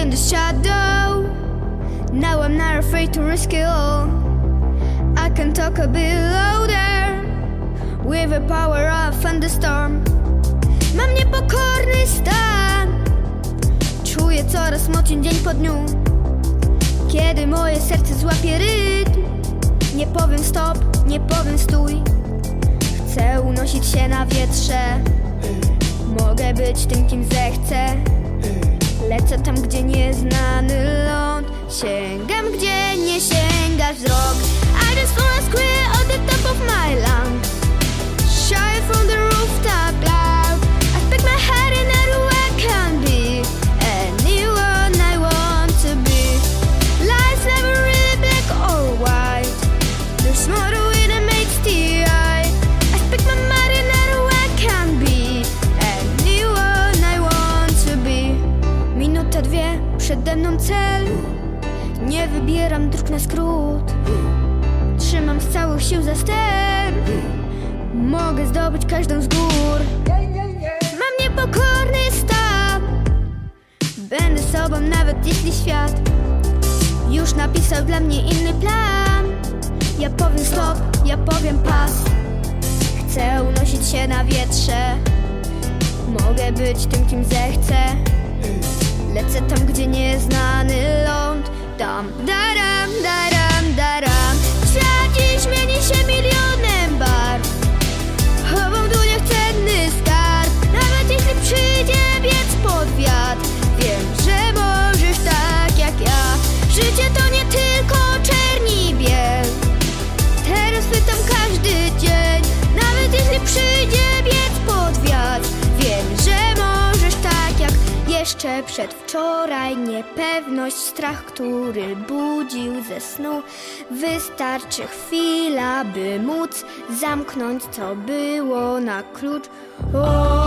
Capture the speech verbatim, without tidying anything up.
in the shadow. Now I'm not afraid to risk it all. I can talk a bit louder with the power of thunderstorm. Mam niepokorny stan, czuję coraz mocniej dzień po dniu. Kiedy moje serce złapie rytm, nie powiem stop, nie powiem stój. Chcę unosić się na wietrze, mogę być tym, kim zechcę. Lecę tam, gdzie nieznany ląd, sięgam, gdzie nie sięga wzrok. I just wanna square on the top of my land, shout from the rooftop loud. I stick my head in everywhere I can be, anyone I want to be. Life's never really black or white, there's more to it than meets the eye. I stick my mind in everywhere I can be, anyone I want to be. Minuta, dwie, przede mną cel, nie wybieram dróg na skrót. Trzymam z całych sił za ster, mogę zdobyć każdą z gór. Mam niepokorny stan, będę sobą nawet jeśli świat już napisał dla mnie inny plan. Ja powiem stop, ja powiem pas. Chcę unosić się na wietrze, mogę być tym, kim zechcę. Lecę tam, gdzie nieznany ląd. Dam, daram, daram, daram. Świat dziś mieni się milionem barw, chowam w dłoniach cenny skarb. Nawet jeśli przyjdzie wiec pod wiatr, wiem, że możesz tak jak ja. Życie to nie tylko czerni biel, teraz pytam każdy dzień. Nawet jeśli przyjdzie wiec pod wiatr, wiem, że możesz tak jak jeszcze przedwczoraj. Niepewność, strach, który budził ze snu. Wystarczy chwila, by móc zamknąć, co było na klucz. O